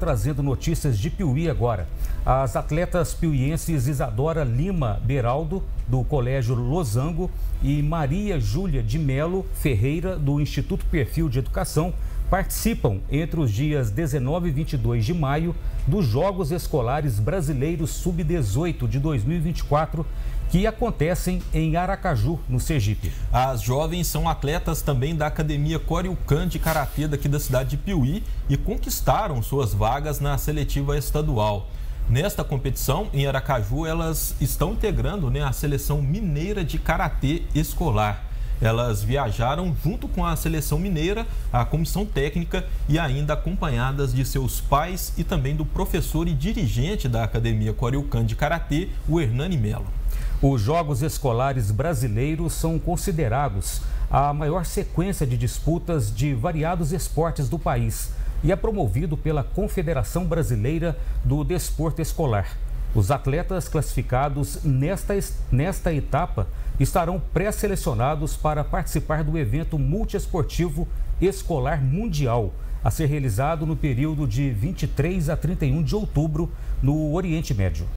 trazendo notícias de Piuí agora. As atletas piuienses Isadora Lima Beraldo, do Colégio Losango, e Maria Júlia de Melo Ferreira, do Instituto Perfil de Educação, participam entre os dias 19 e 22 de maio dos Jogos Escolares Brasileiros Sub-18 de 2024, que acontecem em Aracaju, no Sergipe. As jovens são atletas também da Academia Coriucan de Karatê daqui da cidade de Piuí e conquistaram suas vagas na seletiva estadual. Nesta competição, em Aracaju, elas estão integrando a seleção mineira de Karatê escolar. Elas viajaram junto com a seleção mineira, a comissão técnica e ainda acompanhadas de seus pais e também do professor e dirigente da Academia Coriucan de Karatê, o Hernani Melo. Os Jogos Escolares Brasileiros são considerados a maior sequência de disputas de variados esportes do país e é promovido pela Confederação Brasileira do Desporto Escolar. Os atletas classificados nesta etapa estarão pré-selecionados para participar do evento multiesportivo escolar mundial, a ser realizado no período de 23 a 31 de outubro no Oriente Médio.